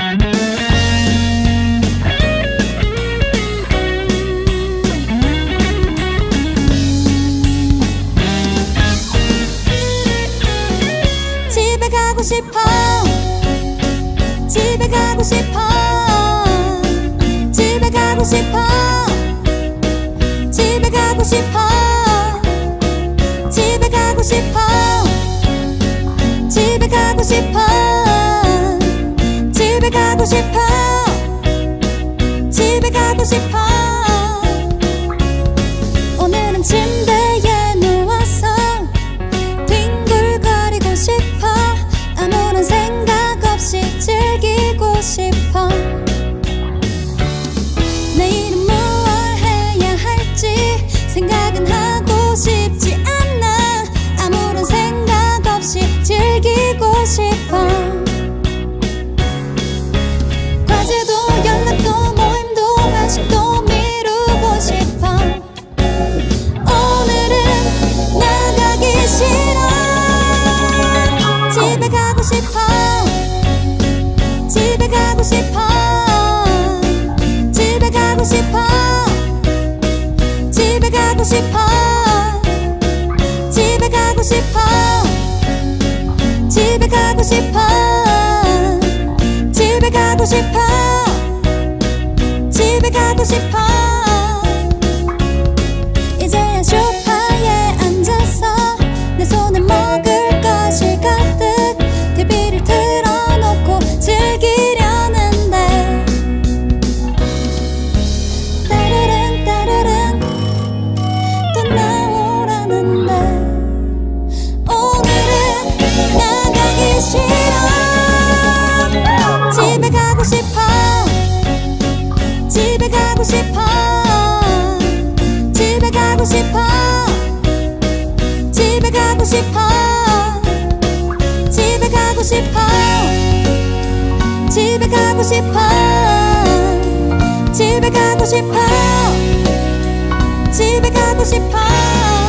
집에 가고 싶어 집에 가고 싶어 집에 가고 싶어 집에 가고 싶어 집에 가고 싶어 집에 가고 싶어 집에 가고 싶어 집에 가고 싶어 오늘은 침대에 누워서 뒹굴거리고 싶어 아무런 생각 없이 즐기고 싶어 내일은 무얼 해야 할지 생각은 하고 싶지 않아 아무런 생각 없이 즐기고 싶어 과제도 연락도 모임도 회식도 미루고 싶어 오늘은 나가기 싫어 집에 가고 싶어 집에 가고 싶어 집에 가고 싶어 집에 가고 싶어 집에 가고 싶어 집에 가고 싶어 집에 가고 싶어 집에 가고 싶어 이제야 소파에 앉아서 내 손에 먹을 것이 가득 TV를 틀어놓고 즐기려는데 따르릉 따르릉 또 나오라는데 오늘은 나가기 싫어 집에 가고 싶어 집에 가고 싶어 집에 가고 싶어 집에 가고 싶어 집에 가고 싶어 집에 가고 싶어 집에 가고 싶어 집에 가고 싶어